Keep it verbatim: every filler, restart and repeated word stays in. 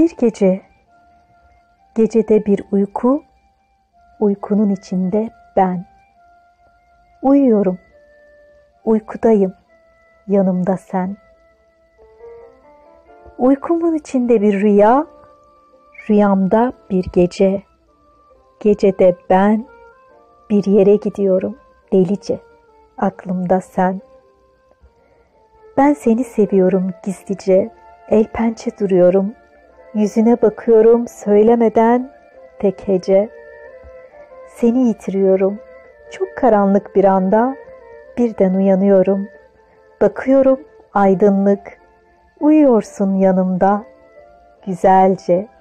Bir gece, gecede bir uyku, uykunun içinde ben. Uyuyorum, uykudayım, yanımda sen. Uykumun içinde bir rüya, rüyamda bir gece. Gecede ben bir yere gidiyorum delice, aklımda sen. Ben seni seviyorum gizlice, el pençe duruyorum. Yüzüne bakıyorum söylemeden tek hece. Seni yitiriyorum çok karanlık bir anda, birden uyanıyorum. Bakıyorum aydınlık, uyuyorsun yanımda güzelce.